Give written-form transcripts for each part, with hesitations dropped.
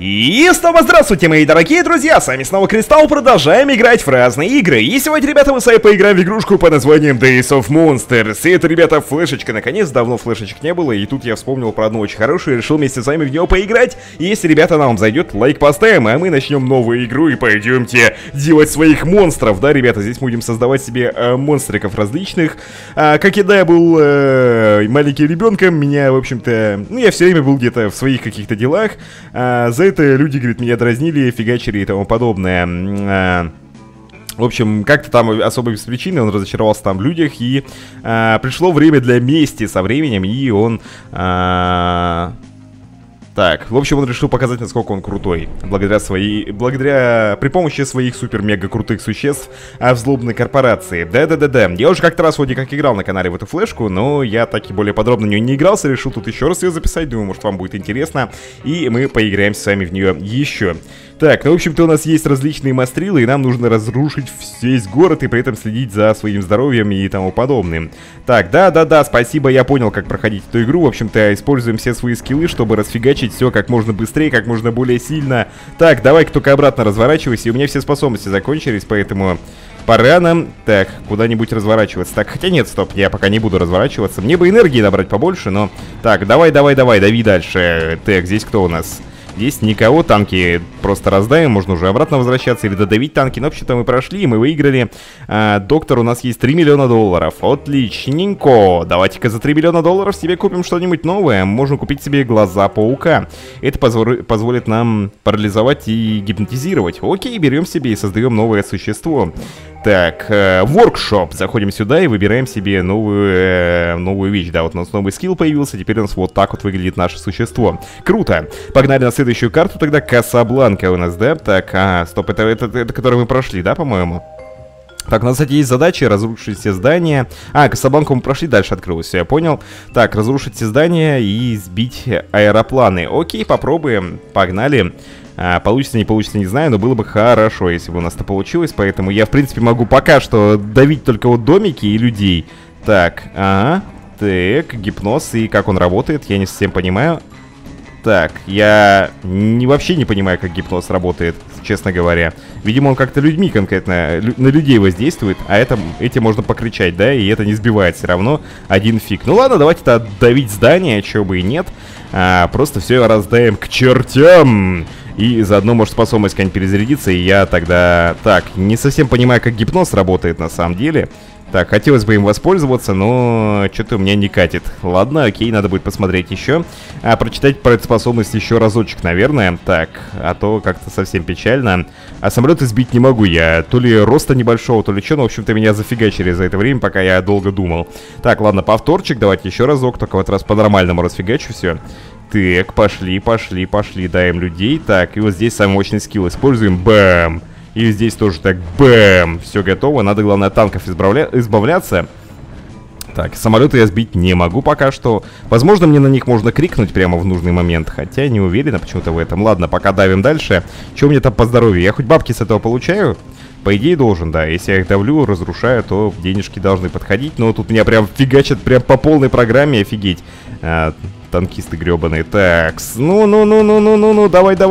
И снова здравствуйте, мои дорогие друзья, с вами снова Кристалл, продолжаем играть в разные игры. И сегодня, ребята, мы с вами поиграем в игрушку под названием Days of Monsters. И это, ребята, флешечка, наконец, давно флешечек не было, и тут я вспомнил про одну очень хорошую и решил вместе с вами в нее поиграть. И если, ребята, нам зайдет, лайк поставим, а мы начнем новую игру и пойдемте делать своих монстров. Да, ребята, здесь мы будем создавать себе монстриков различных. Когда я был маленьким ребенком, меня, в общем-то, я все время был где-то в своих каких-то делах. За это люди, говорит, меня дразнили, фигачили и тому подобное. В общем, как-то там особо без причины он разочаровался там в людях, и пришло время для мести со временем, и он... Так, в общем, он решил показать, насколько он крутой. При помощи своих супер-мега крутых существ в злобной корпорации. Да-да-да-да. Я уже как-то раз вроде как играл на канале в эту флешку, но я так и более подробно в нее не игрался. Решил тут еще раз ее записать. Думаю, может, вам будет интересно. И мы поиграем с вами в нее еще. Так, ну, в общем-то, у нас есть различные монстрилы, и нам нужно разрушить весь город и при этом следить за своим здоровьем и тому подобным. Так, да-да-да, спасибо, я понял, как проходить эту игру. В общем-то, используем все свои скиллы, чтобы расфигачить все как можно быстрее, как можно более сильно. Так, давай-ка только обратно разворачивайся, и у меня все способности закончились, поэтому... Пора нам, так, куда-нибудь разворачиваться. Так, хотя нет, стоп, я пока не буду разворачиваться. Мне бы энергии набрать побольше, но... Так, давай, дави дальше. Так, здесь кто у нас? Здесь никого, танки просто раздаем, можно уже обратно возвращаться или додавить танки. Но вообще-то мы прошли, и мы выиграли. Доктор, у нас есть 3 миллиона долларов. Отличненько. Давайте-ка за 3 миллиона долларов себе купим что-нибудь новое. Можем купить себе глаза паука. Это позволит нам парализовать и гипнотизировать. Окей, берем себе и создаем новое существо. Так, воркшоп. Заходим сюда и выбираем себе новую вещь. Да, вот у нас новый скилл появился. Теперь у нас вот так вот выглядит наше существо. Круто. Погнали на следующую карту тогда. Касабланка у нас, да? Так, стоп, это который мы прошли, да, по-моему? Так, у нас, кстати, есть задача разрушить все здания. Касабланку мы прошли, дальше открылось, все, я понял. Так, разрушить все здания и сбить аэропланы. Окей, попробуем. Погнали. Получится, не получится, не знаю, но было бы хорошо, если бы у нас это получилось. Поэтому я, в принципе, могу пока что давить только вот домики и людей. Так, так, гипноз и как он работает, я не совсем понимаю. Так, я вообще не понимаю, как гипноз работает, честно говоря. Видимо, он как-то людьми конкретно, на людей воздействует, а этим можно покричать, да, и это не сбивает все равно один фиг. Ну ладно, давайте-то давить здание, чего бы и нет. Просто все раздаем к чертям. И заодно может способность какая-нибудь перезарядиться, и я тогда... Так, не совсем понимаю, как гипноз работает на самом деле. Так, хотелось бы им воспользоваться, но что-то у меня не катит. Ладно, окей, надо будет посмотреть еще. Прочитать про эту способность еще разочек, наверное. Так, а то как-то совсем печально. Самолеты сбить не могу я. То ли роста небольшого, то ли что. Но, в общем-то, меня зафигачили за это время, пока я долго думал. Так, ладно, повторчик, давайте еще разок. Только в этот раз по-нормальному расфигачу все. Так, пошли, даем людей. Так, и вот здесь самый мощный скилл используем. Бэм! И здесь тоже так, бэм! Все готово, надо, главное, от танков избавляться. Так, самолеты я сбить не могу пока что. Возможно, мне на них можно крикнуть прямо в нужный момент. Хотя не уверена почему-то в этом. Ладно, пока давим дальше. Что у меня там по здоровью? Я хоть бабки с этого получаю? По идее должен, да. Если я их давлю, разрушаю, то денежки должны подходить. Но тут меня прям фигачат прям по полной программе, офигеть. Танкисты гребаные. Так, ну,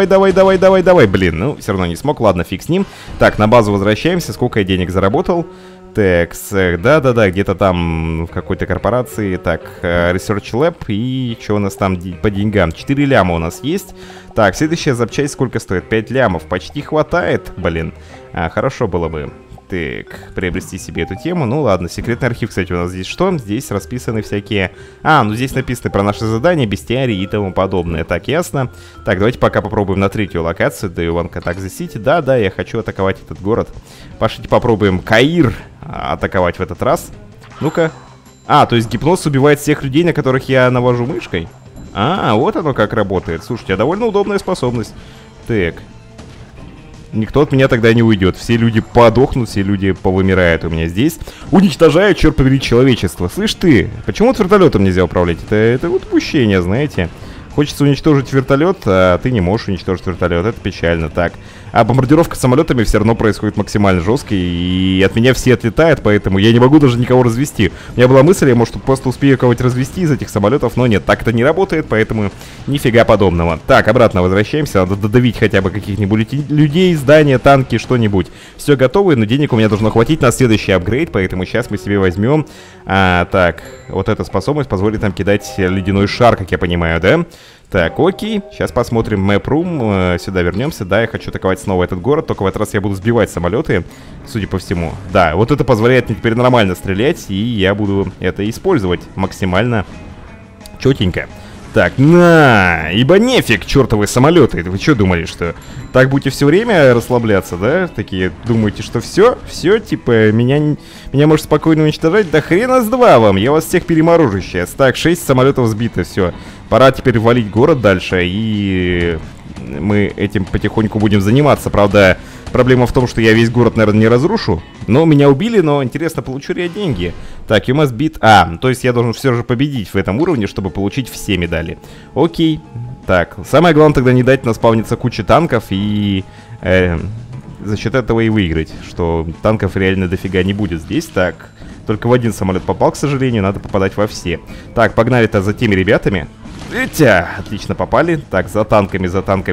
давай. Блин, ну, все равно не смог. Ладно, фиг с ним. Так, на базу возвращаемся. Сколько я денег заработал? Так, да, где-то там в какой-то корпорации. Так, Research Lab. И что у нас там по деньгам? 4 ляма у нас есть. Так, следующая запчасть сколько стоит? 5 лямов. Почти хватает, блин. Хорошо было бы. Так, приобрести себе эту тему. Ну ладно, секретный архив, кстати, у нас здесь что? Здесь расписаны всякие... ну здесь написано про наши задания, бестиарии и тому подобное. Так, ясно. Так, давайте пока попробуем на третью локацию. Да, Иванка, так, The City. Да, я хочу атаковать этот город. Пошлите попробуем Каир атаковать в этот раз. Ну-ка. То есть гипноз убивает всех людей, на которых я навожу мышкой? Вот оно как работает. Слушайте, довольно удобная способность. Так. Никто от меня тогда не уйдет. Все люди подохнут, все люди повымирают у меня здесь. Уничтожаю, черт побери, человечество. Слышь ты, почему вот вертолетом нельзя управлять? Это вот упущение, знаете. Хочется уничтожить вертолет, а ты не можешь уничтожить вертолет. Это печально. Так. А бомбардировка самолетами все равно происходит максимально жестко, и от меня все отлетают, поэтому я не могу даже никого развести. У меня была мысль, я, может, просто успею кого-нибудь развести из этих самолетов, но нет, так это не работает, поэтому нифига подобного. Так, обратно возвращаемся, надо додавить хотя бы каких-нибудь людей, здания, танки, что-нибудь. Все готово, но денег у меня должно хватить на следующий апгрейд, поэтому сейчас мы себе возьмем. Так, вот эта способность позволит нам кидать ледяной шар, как я понимаю, да? Так, окей, сейчас посмотрим Map Room, сюда вернемся. Да, я хочу атаковать снова этот город, только в этот раз я буду сбивать самолеты, судя по всему. Да, вот это позволяет мне теперь нормально стрелять, и я буду это использовать максимально четенько. Так, ибо нефиг, чертовы самолеты. Вы что думали, что так будете все время расслабляться, да? Такие, думаете, что все, типа, меня может спокойно уничтожать? Да хрена с два вам, я вас всех переморожу сейчас. Так, 6 самолетов сбито, все. Пора теперь валить город дальше, и мы этим потихоньку будем заниматься. Правда, проблема в том, что я весь город, наверное, не разрушу. Но меня убили, но интересно, получу ли я деньги? Так, you must beat... то есть я должен все же победить в этом уровне, чтобы получить все медали. Окей. Так, самое главное тогда не дать наспавниться куче танков и... за счет этого и выиграть. Что танков реально дофига не будет здесь. Так, только в один самолет попал, к сожалению, надо попадать во все. Так, погнали-то за теми ребятами. Отлично попали. Так, за танками.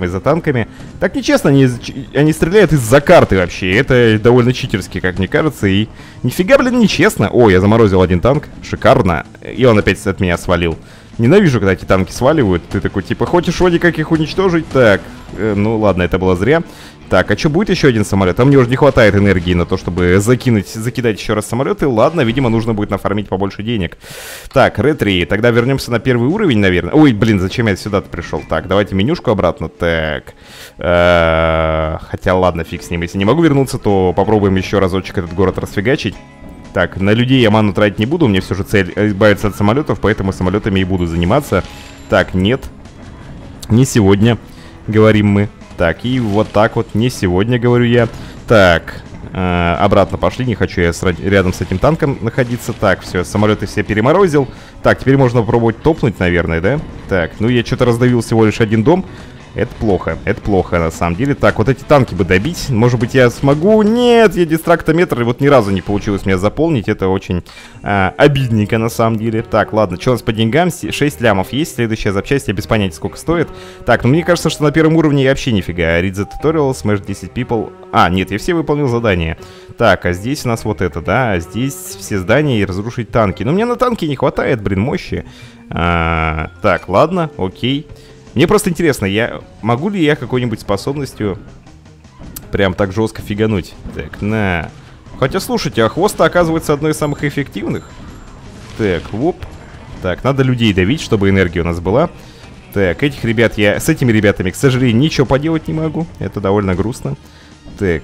Так нечестно, они стреляют из-за карты вообще. Это довольно читерски, как мне кажется. И нифига, блин, нечестно. О, я заморозил один танк. Шикарно. И он опять от меня свалил. Ненавижу, когда эти танки сваливают. Ты такой, типа, хочешь вроде как их уничтожить? Так, ну ладно, это было зря. Так, а что, будет еще один самолет? Там мне уже не хватает энергии на то, чтобы закидать еще раз самолеты. Ладно, видимо, нужно будет нафармить побольше денег. Так, Red-3. Тогда вернемся на первый уровень, наверное. Ой, блин, зачем я сюда-то пришел? Так, давайте менюшку обратно. Так. Хотя, ладно, фиг с ним. Если не могу вернуться, то попробуем еще разочек этот город расфигачить. Так, на людей я ману тратить не буду. У меня все же цель избавиться от самолетов, поэтому самолетами и буду заниматься. Так, нет. Не сегодня, говорим мы. Так, и вот так вот, не сегодня, говорю я. Так, обратно пошли, не хочу я рядом с этим танком находиться. Так, все, самолеты все переморозил. Так, теперь можно попробовать топнуть, наверное, да? Так, ну я что-то раздавил всего лишь один дом. Это плохо на самом деле. Так, вот эти танки бы добить. Может быть, я смогу? Нет, я дистрактометр, и вот ни разу не получилось меня заполнить. Это очень обидненько на самом деле. Так, ладно, что у нас по деньгам? 6 лямов есть. Следующая запчасть, я без понятия, сколько стоит. Так, ну мне кажется, что на первом уровне я вообще нифига. Read the tutorial, smash 10 people. Нет, я все выполнил задания. Так, а здесь у нас вот это, да. А здесь все здания и разрушить танки. Но мне на танки не хватает, блин, мощи. Так, ладно, окей. Мне просто интересно, могу ли я какой-нибудь способностью прям так жестко фигануть? Так, на. Хотя, слушайте, а хвост оказывается одной из самых эффективных. Так, воп. Так, надо людей давить, чтобы энергия у нас была. Так, этих ребят с этими ребятами, к сожалению, ничего поделать не могу. Это довольно грустно. Так.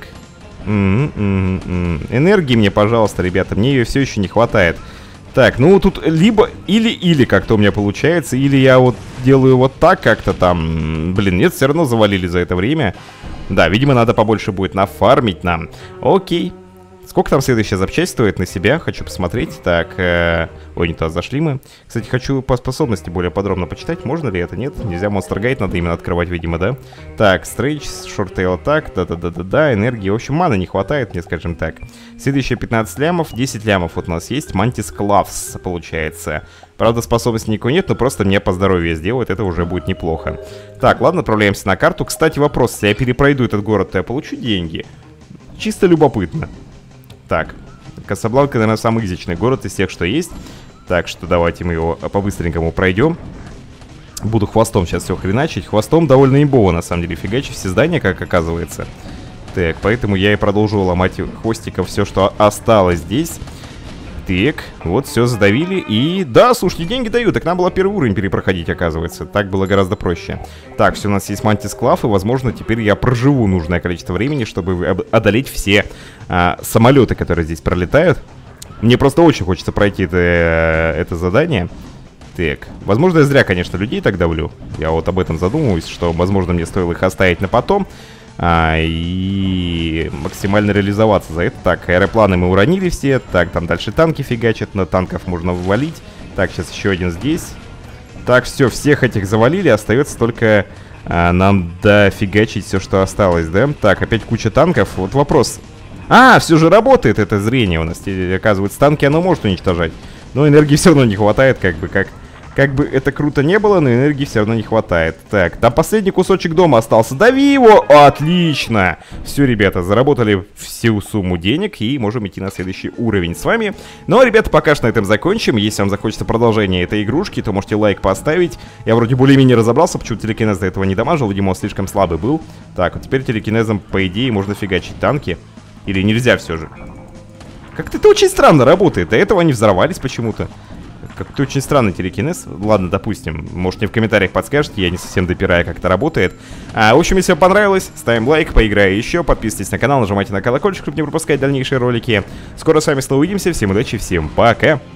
Энергии мне, пожалуйста, ребята, мне ее все еще не хватает. Так, ну тут либо или как-то у меня получается, или я вот делаю вот так как-то там. Блин, нет, все равно завалили за это время. Да, видимо, надо побольше будет нафармить нам. Окей. Сколько там следующая запчасть стоит на себя? Хочу посмотреть. Так, ой, не туда зашли мы. Кстати, хочу по способности более подробно почитать. Можно ли это? Нет, нельзя. Monster Guide надо именно открывать, видимо, да? Так, Stretch, Short Tail Attack, да-да-да-да-да, энергии. В общем, маны не хватает мне, скажем так. Следующие 15 лямов, 10 лямов вот у нас есть. Mantis Claws, получается. Правда, способности никакой нет, но просто мне по здоровью сделает, это уже будет неплохо. Так, ладно, отправляемся на карту. Кстати, вопрос, если я перепройду этот город, то я получу деньги? Чисто любопытно. Так, Касабланка, наверное, самый изичный город из тех, что есть. Так что давайте мы его по-быстренькому пройдем. Буду хвостом сейчас все хреначить. Хвостом довольно имбово, на самом деле, фигачить все здания, как оказывается. Так, поэтому я и продолжу ломать хвостиком все, что осталось здесь. Так, вот все задавили. И да, слушайте, деньги дают. Так нам было первый уровень перепроходить, оказывается. Так было гораздо проще. Так, все, у нас есть Mantis Claw. И, возможно, теперь я проживу нужное количество времени, чтобы одолеть все самолеты, которые здесь пролетают. Мне просто очень хочется пройти это задание. Так, возможно, я зря, конечно, людей так давлю. Я вот об этом задумываюсь, что, возможно, мне стоило их оставить на потом. И максимально реализоваться за это. Так, аэропланы мы уронили все. Так, там дальше танки фигачат. На танков можно вывалить. Так, сейчас еще один здесь. Так, все, всех этих завалили, остается только нам дофигачить все, что осталось, да? Так, опять куча танков. Вот вопрос. А, все же работает это зрение у нас. Оказывается, танки оно может уничтожать. Но энергии все равно не хватает, как бы это круто не было, но энергии все равно не хватает. Так, там последний кусочек дома остался. Дави его! Отлично! Все, ребята, заработали всю сумму денег и можем идти на следующий уровень с вами. Ну, а, ребята, пока что на этом закончим. Если вам захочется продолжение этой игрушки, то можете лайк поставить. Я вроде более-менее разобрался, почему телекинез до этого не дамажил. Видимо, он слишком слабый был. Так, вот теперь телекинезом, по идее, можно фигачить танки. Или нельзя все же? Как-то это очень странно работает. До этого они взорвались почему-то. Как-то очень странный телекинез. Ладно, допустим. Может, мне в комментариях подскажете, я не совсем допираю, как это работает. В общем, если вам понравилось, ставим лайк, поиграю еще. Подписывайтесь на канал, нажимайте на колокольчик, чтобы не пропускать дальнейшие ролики. Скоро с вами снова увидимся. Всем удачи, всем пока.